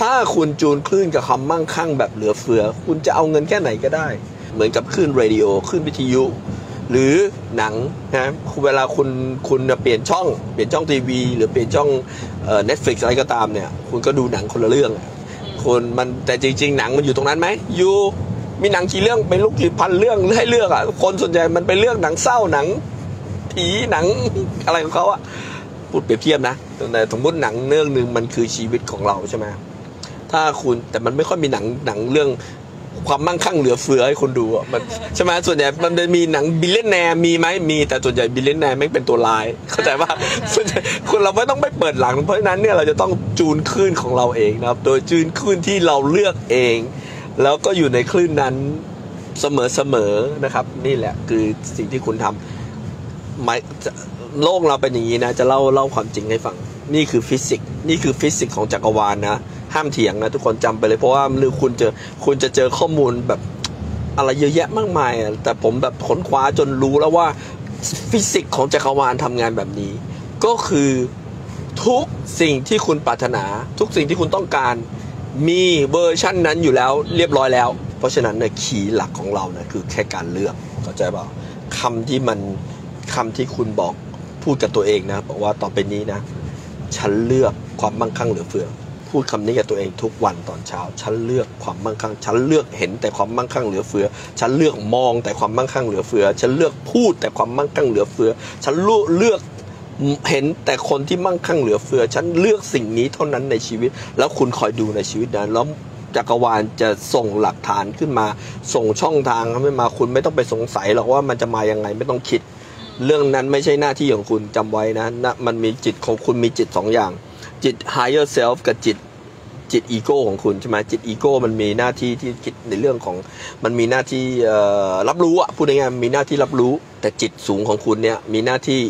ถ้าคุณจูนคลื่นกับความมั่งคั่งแบบเหลือเฟือคุณจะเอาเงินแค่ไหนก็ได้เหมือนกับคลื่นเรดิโอคลื่นวิทยุหรือหนังนะเวลาคุณเปลี่ยนช่องทีวีหรือเปลี่ยนช่องNetflix อะไรก็ตามเนี่ยคุณก็ดูหนังคนละเรื่องคนมันแต่จริงๆหนังมันอยู่ตรงนั้นไหมอยู่มีหนังกี่เรื่องไม่รู้กี่พันเรื่องให้เลือกอ่ะคนส่วนใหญ่มันไปเลือกหนังเศร้าหนังผีหนังอะไรของเขาอ่ะพูดเปรียบเทียบนะแต่สมมติหนังเรื่องนึงมันคือชีวิตของเราใช่ไหมถ้าคุณแต่มันไม่ค่อยมีหนังเรื่องความมั่งคั่งเหลือเฟือให้คนดูอ่ะมันใช่ไหมส่วนใหญ่มันจะมีหนังบิลเลนแนร์มีไหมมีแต่ส่วนใหญ่บิลเลนแนร์ไม่เป็นตัวร้ายเข้าใจป่ะส่วนใหญ่คนเราไม่ต้องไปเปิดหลังเพราะฉะนั้นเนี่ยเราจะต้องจูนคลื่นของเราเองนะครับโดยจูนคลื่นที่เราเลือกเองแล้วก็อยู่ในคลื่นนั้นเสมอนะครับนี่แหละคือสิ่งที่คุณทำโลกเราเป็นอย่างนี้นะจะเล่าความจริงให้ฟังนี่คือฟิสิกส์ของจักรวาลนะห้ามเถียงนะทุกคนจำไปเลยเพราะว่าหรือคุณจะเจอข้อมูลแบบอะไรเยอะแยะมากมายแต่ผมแบบค้นคว้าจนรู้แล้วว่าฟิสิกส์ของจักรวาลทำงานแบบนี้ก็คือทุกสิ่งที่คุณปรารถนาทุกสิ่งที่คุณต้องการมีเวอร์ชันนั้นอยู่แล้วเรียบร้อยแล้วเพราะฉะนั้นเนี่ยคีย์หลักของเราเนี่ยคือแค่การเลือกเข้าใจเปล่าคำที่คุณบอกพูดกับตัวเองนะบอกว่าต่อไปนี้นะฉันเลือกความมั่งคั่งเหลือเฟือพูดคำนี้กับตัวเองทุกวันตอนเช้าฉันเลือกความมั่งคั่งฉันเลือกเห็นแต่ความมั่งคั่งเหลือเฟือฉันเลือกมองแต่ความมั่งคั่งเหลือเฟือฉันเลือกพูดแต่ความมั่งคั่งเหลือเฟือฉันเลือกเห็นแต่คนที่มั่งคั่งเหลือเฟือฉันเลือกสิ่งนี้เท่านั้นในชีวิตแล้วคุณคอยดูในชีวิตนั้นแล้วจักรวาลจะส่งหลักฐานขึ้นมาส่งช่องทางขึ้นมาคุณไม่ต้องไปสงสัยหรอกว่ามันจะมายังไงไม่ต้องคิดเรื่องนั้นไม่ใช่หน้าที่ของคุณจำไว้นะมันมีจิตของคุณมีจิต2อย่างจิต higher self กับจิตอีโก้ของคุณใช่ไหมจิตอีโก้มันมีหน้าที่ที่คิดในเรื่องของมันมีหน้าที่รับรู้อ่ะพูดง่ายๆมีหน้าที่รับรู้แต่จิตสูงของคุณเนี่ยมีหน้าที่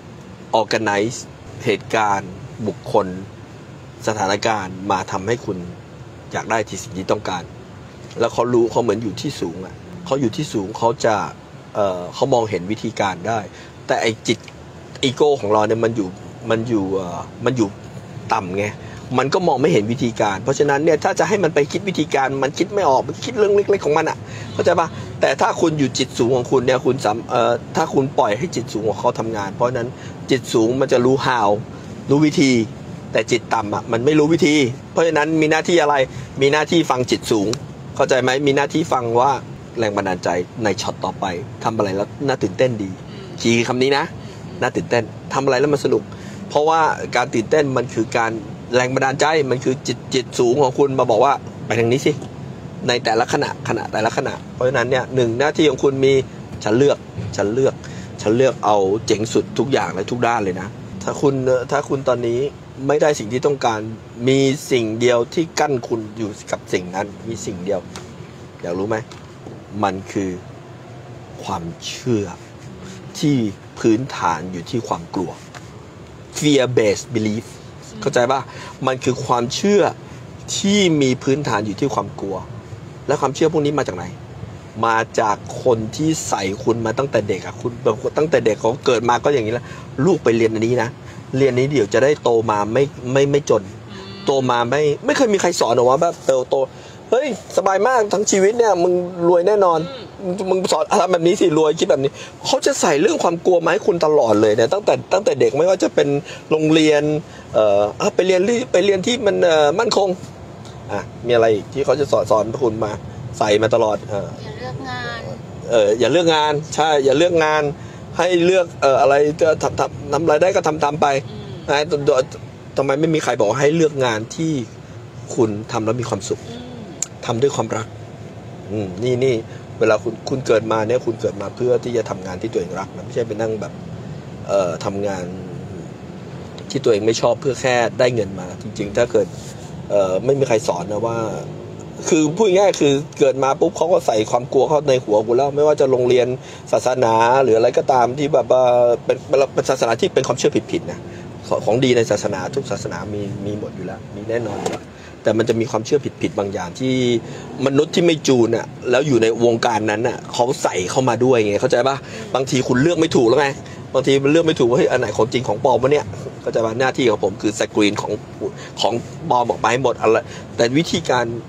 organize เหตุการณ์บุคคลสถานการณ์มาทำให้คุณอยากได้ที่สิ่งที่ต้องการแล้วเขารู้เขาเหมือนอยู่ที่สูงอ่ะเขาอยู่ที่สูงเขาจะเขามองเห็นวิธีการได้แต่ไอจิตอีโก้ของเราเนี่ยมันอยู่ต่ำไงมันก็มองไม่เห็นวิธีการเพราะฉะนั้นเนี่ยถ้าจะให้มันไปคิดวิธีการมันคิดไม่ออกมันคิดเรื่องเล็กๆของมันอ่ะเข้าใจปะแต่ถ้าคุณอยู่จิตสูงของคุณเนี่ยคุณถ้าคุณปล่อยให้จิตสูงของเขาทำงานเพราะนั้นจิตสูงมันจะรู้ how รู้วิธีแต่จิตต่ำอ่ะมันไม่รู้วิธีเพราะฉะนั้นมีหน้าที่อะไรมีหน้าที่ฟังจิตสูงเข้าใจไหมมีหน้าที่ฟังว่าแรงบันดาลใจในช็อตต่อไปทำอะไรแล้วน่าตื่นเต้นดีคีย์คำนี้นะน่าตื่นเต้นทำอะไรแล้วมันสนุกเพราะว่าการตื่นเต้นมันคือการแรงบันดาลใจมันคือจิตสูงของคุณมาบอกว่าไปทางนี้สิในแต่ละขณะแต่ละขณะเพราะฉะนั้นเนี่ยหนึ่งหน้าที่ของคุณมีฉันเลือกเอาเจ๋งสุดทุกอย่างและทุกด้านเลยนะถ้าคุณตอนนี้ไม่ได้สิ่งที่ต้องการมีสิ่งเดียวที่กั้นคุณอยู่กับสิ่งนั้นมีสิ่งเดียวอยากรู้ไหมมันคือความเชื่อที่พื้นฐานอยู่ที่ความกลัว fear based belief เข้าใจป่ะมันคือความเชื่อที่มีพื้นฐานอยู่ที่ความกลัวและความเชื่อพวกนี้มาจากไหนมาจากคนที่ใส่คุณมาตั้งแต่เด็กอะคุณตั้งแต่เด็กเขาเกิดมาก็อย่างนี้แล้วลูกไปเรียนอันนี้นะเรียนนี้เดี๋ยวจะได้โตมาไม่จนโตมาไม่เคยมีใครสอนหรอกว่าแบบโตเฮ้ยสบายมากทั้งชีวิตเนี่ยมึงรวยแน่นอนมึงสอนทำแบบนี้สิรวยคิดแบบนี้เขาจะใส่เรื่องความกลัวมาให้คุณตลอดเลยเนี่ยตั้งแต่เด็กไม่ว่าจะเป็นโรงเรียนไปเรียนที่มันมั่นคงมีอะไรที่เขาจะสอนคุณมาใส่มาตลอดอย่าเลือกงานอย่าเลือกงานใช่อย่าเลือกงานให้เลือกอะไรจะทำอะไรได้ก็ทำไปนะทำไมไม่มีใครบอกให้เลือกงานที่คุณทำแล้วมีความสุขทำด้วยความรักนี่เวลาคุณเกิดมาเนี่ยคุณเกิดมาเพื่อที่จะทำงานที่ตัวเองรักนะไม่ใช่ไปนั่งแบบทำงานที่ตัวเองไม่ชอบเพื่อแค่ได้เงินมาจริงๆถ้าเกิดไม่มีใครสอนนะว่าคือพูดง่ายคือเกิดมาปุ๊บเขาก็ใส่ความกลัวเข้าในหัวกูแล้วไม่ว่าจะโรงเรียนศาสนาหรืออะไรก็ตามที่แบบเป็นศาสนาที่เป็นความเชื่อผิดๆนะของดีในศาสนาทุกศาสนามีหมดอยู่แล้วมีแน่นอนอยู่แล้วแต่มันจะมีความเชื่อผิดบางอย่างที่มนุษย์ที่ไม่จูนอ่ะแล้วอยู่ในวงการนั้นอ่ะเขาใส่เข้ามาด้วยไงเข้าใจป่ะบางทีคุณเลือกไม่ถูกแล้วไงบางทีมันเลือกไม่ถูกว่าเฮ้ยอันไหนของจริงของปลอมวะเนี่ยก็จะมาหน้าที่ของผมคือสกรีนของบอมออกมาให้หมดอะไรแต่วิธี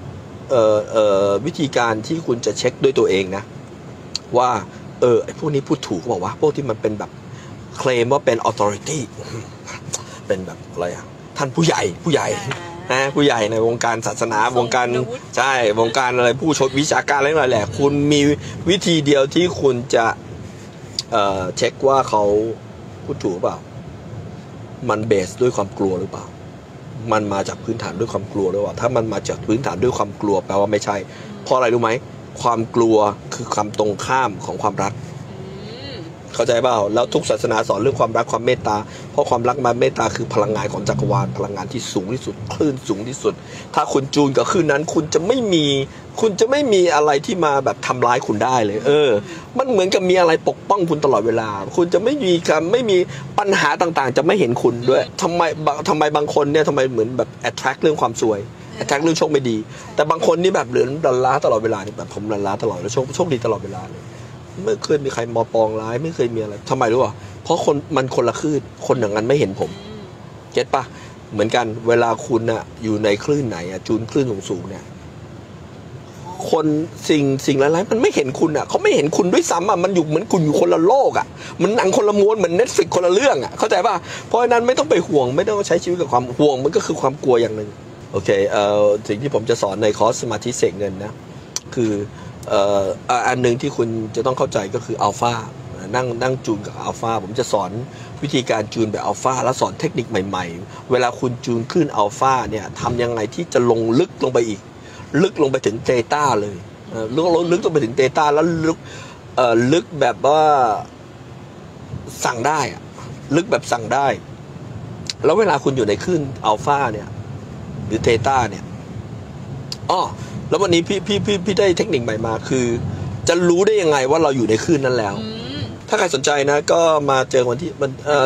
การที่คุณจะเช็คด้วยตัวเองนะว่าไอ้พวกนี้พูดถูกบอกว่าพวกที่มันเป็นแบบเคลมว่าเป็น authority เป็นแบบอะไรอะท่านผู้ใหญ่นะผู้ใหญ่ในวงการศาสนาวงการใช่วงการอะไรผู้ชมวิชาการอะไรแหละคุณมีวิธีเดียวที่คุณจะเช็คว่าเขาพูดถูกเปล่ามันเบสด้วยความกลัวหรือเปล่ามันมาจากพื้นฐานด้วยความกลัวหรือเปล่าถ้ามันมาจากพื้นฐานด้วยความกลัวแปลว่าไม่ใช่เพราะอะไรรู้ไหมความกลัวคือความตรงข้ามของความรักเข้าใจเปล่าแล้วทุกศาสนาสอนเรื่องความรักความเมตตาเพราะความรักมาเมตตาคือพลังงานของจักรวาลพลังงานที่สูงที่สุดคลื่นสูงที่สุดถ้าคุณจูนกับคลื่นนั้นคุณจะไม่มีอะไรที่มาแบบทำร้ายคุณได้เลยมันเหมือนกับมีอะไรปกป้องคุณตลอดเวลาคุณจะไม่มีปัญหาต่างๆจะไม่เห็นคุณด้วยทำไมบางคนเนี่ยทำไมเหมือนแบบ attract เรื่องความสวย attract เรื่องโชคไม่ดีแต่บางคนนี่แบบเหลือนดันล้าตลอดเวลาแบบผมดันล้าตลอดแล้วโชคดีตลอดเวลาเลยไม่เคยมีใครมอปองร้ายไม่เคยมีอะไรทำไมรู้ป่ะเพราะมันคนละคลื่นคนอย่างนั้นไม่เห็นผมเก็ตป่ะเหมือนกันเวลาคุณอะอยู่ในคลื่นไหนอะจูนคลื่นสูงเนี่ยคนสิ่งร้ายๆมันไม่เห็นคุณอะเขาไม่เห็นคุณด้วยซ้ำอะมันอยู่เหมือนคุณอยู่คนละโลกอะมันหนังคนละม้วนเหมือน Netflix คนละเรื่องอะเข้าใจป่ะเพราะฉะนั้นไม่ต้องไปห่วงไม่ต้องใช้ชีวิตกับความห่วงมันก็คือความกลัวอย่างหนึ่งโอเคสิ่งที่ผมจะสอนในคอร์สสมาธิเสกเงินนะคืออันหนึ่งที่คุณจะต้องเข้าใจก็คืออัลฟานั่งจูนกับอัลฟาผมจะสอนวิธีการจูนแบบอัลฟาแล้วสอนเทคนิคใหม่ๆเวลาคุณจูนขึ้นอัลฟาเนี่ยทำยังไงที่จะลงลึกลงไปอีกลึกลงไปถึงเตต้าเลยลึกลงไปถึงเตต้าแล้วลึกแบบว่าสั่งได้ลึกแบบสั่งได้แล้วเวลาคุณอยู่ในคลื่นอัลฟาเนี่ยหรือเตต้าเนี่ยแล้ววันนี้พี่ได้เทคนิคใหม่มาคือจะรู้ได้ยังไงว่าเราอยู่ในคลื่นนั้นแล้วถ้าใครสนใจนะก็มาเจอวันที่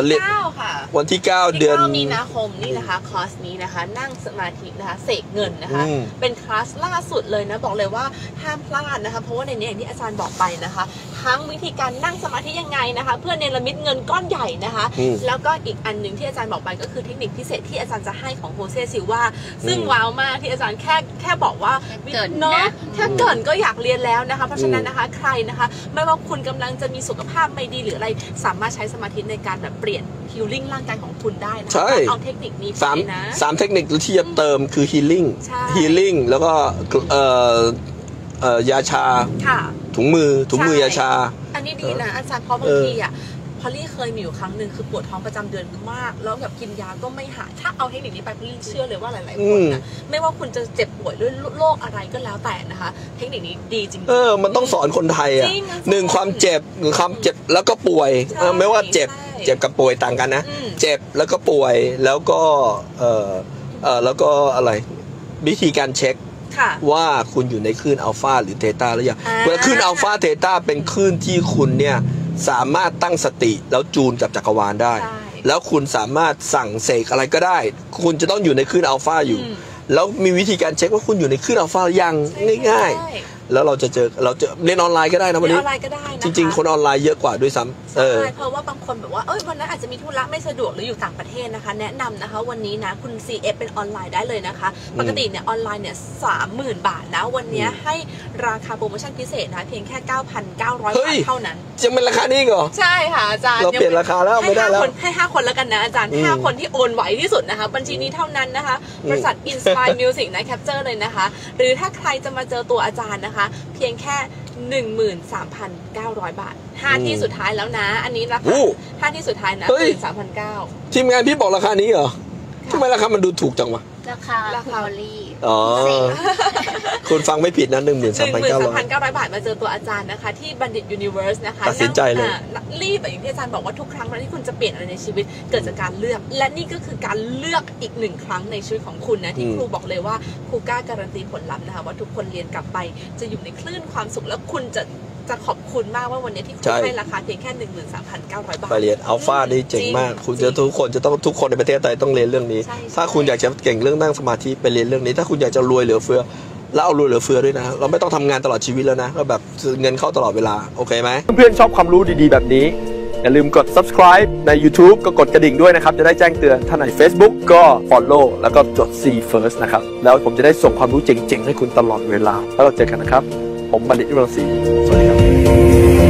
9 ค่ะวันที่9เดือนมีนาคมนี่นะคะคอร์สนี้นะคะนั่งสมาธินะคะเสกเงินนะคะเป็นคลาสล่าสุดเลยนะบอกเลยว่าห้ามพลาดนะคะเพราะว่าในนี้อย่างที่อาจารย์บอกไปนะคะทั้งวิธีการนั่งสมาธิยังไงนะคะเพื่อเนรมิตเงินก้อนใหญ่นะคะแล้วก็อีกอันหนึ่งที่อาจารย์บอกไปก็คือเทคนิคพิเศษที่อาจารย์จะให้ของโฮเซซิลวาซึ่งว้าวมากที่อาจารย์แค่บอกว่าเนาะแค่เกินก็อยากเรียนแล้วนะคะเพราะฉะนั้นนะคะใครนะคะไม่ว่าคุณกำลังจะมีสุขภาพไม่ดีหรืออะไรสามารถใช้สมาธิในการแบบเปลี่ยนฮีลลิ่งร่างกายของคุณได้นะเอาเทคนิคนี้ไปนะ 3เทคนิคที่จะเติมคือฮีลลิ่งแล้วก็ยาชาถุงมือยาชาอันนี้ดีนะอาจารย์เพราะบางทีพอลลี่เคยมีอยู่ครั้งหนึ่งคือปวดท้องประจำเดือนมากแล้วแบบกินยาก็ไม่หายถ้าเอาเทคนิคนี้ไปพอลลี่เชื่อเลยว่าหลายๆคนนะไม่ว่าคุณจะเจ็บป่วยด้วยโรคอะไรก็แล้วแต่นะคะเทคนิคนี้ดีจริงมันต้องสอนคนไทย1ความเจ็บแล้วก็ป่วยไม่ว่าเจ็บกับป่วยต่างกันนะเจ็บแล้วก็ป่วยแล้วก็อะไรวิธีการเช็คว่าคุณอยู่ในคลื่นอัลฟาหรือเทต้าหรือยังเวลาคลื่นอัลฟาเทต้าเป็นคลื่นที่คุณเนี่ยสามารถตั้งสติแล้วจูนกับจักรวาลได้แล้วคุณสามารถสั่งเสกอะไรก็ได้คุณจะต้องอยู่ในคลื่นอัลฟาอยู่แล้วมีวิธีการเช็คว่าคุณอยู่ในคลื่นอัลฟายังง่ายๆแล้วเราจะเรียนออนไลน์ก็ได้นะวันนี้จริงๆคนออนไลน์เยอะกว่าด้วยซ้ำใช่เพราะว่าบางคนแบบว่าวันนั้นอาจจะมีธุระไม่สะดวกหรืออยู่ต่างประเทศนะคะแนะนำนะคะวันนี้นะคุณ CF เป็นออนไลน์ได้เลยนะคะปกติเนี่ยออนไลน์เนี่ย 30,000 บาทนะวันนี้ให้ราคาโปรโมชั่นพิเศษนะเพียงแค่ 9,900 บาทเท่านั้นยังเป็นราคานี้เหรอใช่ค่ะอาจารย์เราเปลี่ยนราคาแล้วไม่ได้แล้วให้5 คนแล้วกันนะอาจารย์5 คนที่โอนไหวที่สุดนะคะบัญชีนี้เท่านั้นนะคะบริษัท Inspire Music นะ Capture เลยนะคะหรือถ้าใครจะมาเจอตัวอาจารย์นะคะเพียงแค่ 13,900 บาท5ที่สุดท้ายแล้วนะอันนี้ราคา5ที่สุดท้ายนะ 13,900 ทีมงานพี่บอกราคานี้เหรอทำไมราคามันดูถูกจังวะราคาพอลลี่คุณฟังไม่ผิดนะ 13,900 บาทมาเจอตัวอาจารย์นะคะที่บัณฑิตยูนิเวอร์สนะคะตัดสินใจเลยรีบอย่างที่อาจารย์บอกว่าทุกครั้งที่คุณจะเปลี่ยนอะไรในชีวิตเกิดจากการเลือกและนี่ก็คือการเลือกอีก1 ครั้งในชีวิตของคุณนะที่ครูบอกเลยว่าครูกล้าการันตีผลลัพธ์นะคะว่าทุกคนเรียนกลับไปจะอยู่ในคลื่นความสุขแล้วคุณจะขอบคุณมากว่าวันนี้ที่คุณให้ราคาเพียงแค่ 13,900 บาทไปเรียนอัลฟานี่เจ๋งมากคุณทุกคนในประเทศไทยต้องเรียนเรื่องนี้ถ้าคุณอยากจะเก่งเรื่องนั่งสมาธิไปเรียนเรื่องนี้ถ้าคุณอยากจะรวยเหลือเฟือแล้วเอารวยเหลือเฟือด้วยนะเราไม่ต้องทำงานตลอดชีวิตแล้วนะก็แบบเงินเข้าตลอดเวลาโอเคไหมเพื่อนๆชอบความรู้ดีๆแบบนี้อย่าลืมกด subscribe ใน YouTube ก็กดกระดิ่งด้วยนะครับจะได้แจ้งเตือนถ้าใน Facebook ก็ follow แล้วก็จด See First นะครับแล้วผมจะได้ส่งความรู้เจ๋งๆให้คุณตลอดเวลาแล้วเราเจอกันนะครับผมบัณฑิต รังสีสวัสดีครับ